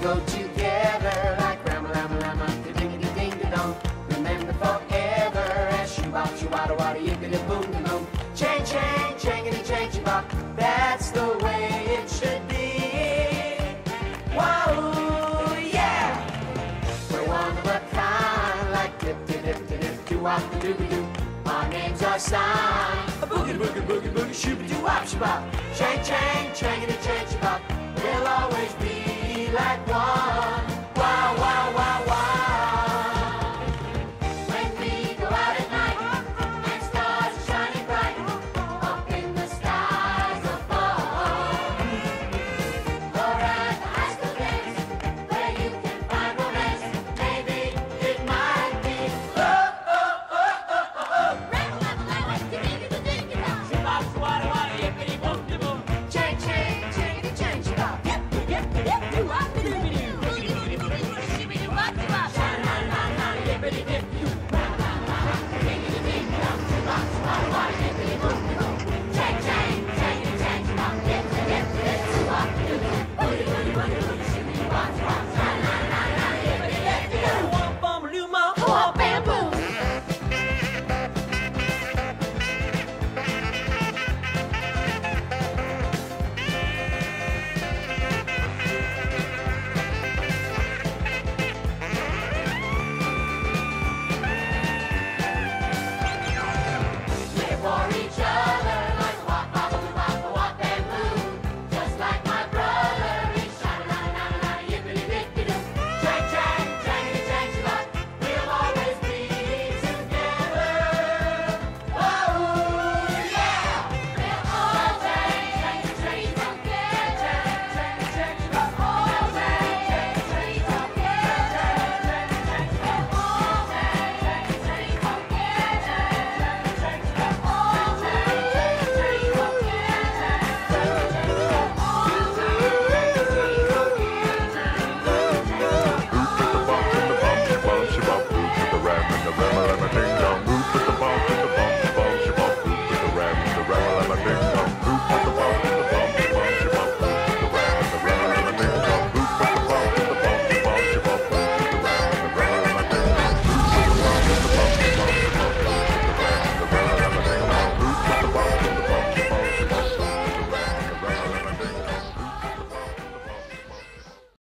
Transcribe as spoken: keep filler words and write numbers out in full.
go together like rama lama lama, ding ding ding dong. Remember forever as shoo bop shoo wada wada yippity boom boom. Chang chang changity chang bop. That's the way it should be. Whoa, yeah. We're one of a kind, like dip dip dip dip dip doo wop the doobie doo. Our names are signed. A boogie boogie boogie boogie shooby doo wop shabop. Chang chang changity chang bop. We'll always be like one.